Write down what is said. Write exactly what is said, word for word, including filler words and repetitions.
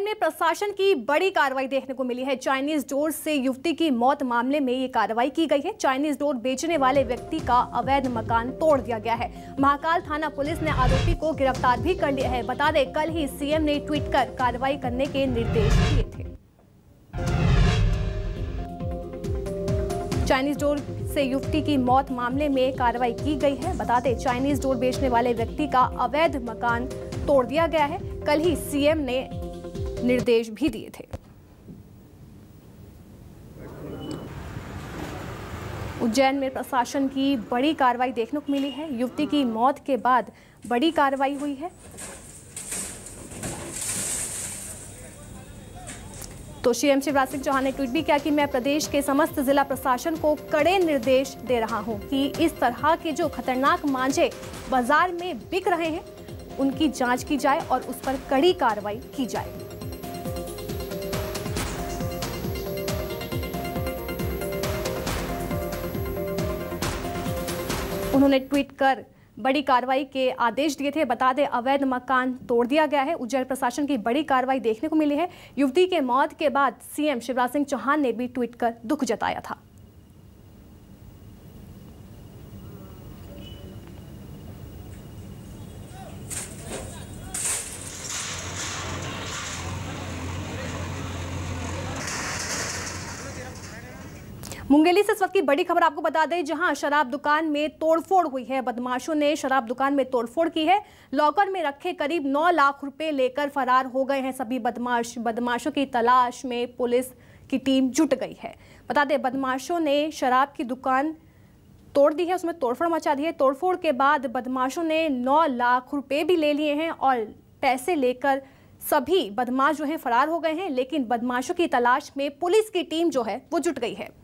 उज्जैन में प्रशासन की बड़ी कार्रवाई देखने को मिली है। चाइनीज डोर से युवती की मौत मामले में ये कार्रवाई की गई है। चाइनीज डोर बेचने वाले व्यक्ति का अवैध मकान तोड़ दिया गया है। महाकाल थाना पुलिस ने आरोपी को गिरफ्तार भी कर लिया है। बता दें, कल ही सीएम ने ट्वीट कर कार्रवाई करने के निर्देश दिए थे। चाइनीज डोर से युवती की मौत मामले में कार्रवाई की गई है। बता दें, चाइनीज डोर बेचने वाले व्यक्ति का अवैध मकान तोड़ दिया गया है। कल ही सीएम ने निर्देश भी दिए थे। उज्जैन में प्रशासन की बड़ी कार्रवाई देखने को मिली है। युवती की मौत के बाद बड़ी कार्रवाई हुई है। तो सीएम शिवराज सिंह चौहान ने ट्वीट भी किया कि मैं प्रदेश के समस्त जिला प्रशासन को कड़े निर्देश दे रहा हूं कि इस तरह के जो खतरनाक मांझे बाजार में बिक रहे हैं उनकी जांच की जाए और उस पर कड़ी कार्रवाई की जाए। उन्होंने ट्वीट कर बड़ी कार्रवाई के आदेश दिए थे। बता दें, अवैध मकान तोड़ दिया गया है। उज्जैन प्रशासन की बड़ी कार्रवाई देखने को मिली है। युवती के मौत के बाद सीएम शिवराज सिंह चौहान ने भी ट्वीट कर दुख जताया था। मुंगेली से इस वक्त की बड़ी खबर आपको बता दें, जहां शराब दुकान में तोड़फोड़ हुई है। बदमाशों ने शराब दुकान में तोड़फोड़ की है। लॉकर में रखे करीब नौ लाख रुपए लेकर फरार हो गए हैं सभी बदमाश। बदमाशों की तलाश में पुलिस की टीम जुट गई है। बता दें, बदमाशों ने शराब की दुकान तोड़ दी है, उसमें तोड़फोड़ मचा दी है। तोड़फोड़ के बाद बदमाशों ने नौ लाख रुपए भी ले लिए हैं और पैसे लेकर सभी बदमाश जो है फरार हो गए हैं। लेकिन बदमाशों की तलाश में पुलिस की टीम जो है वो जुट गई है।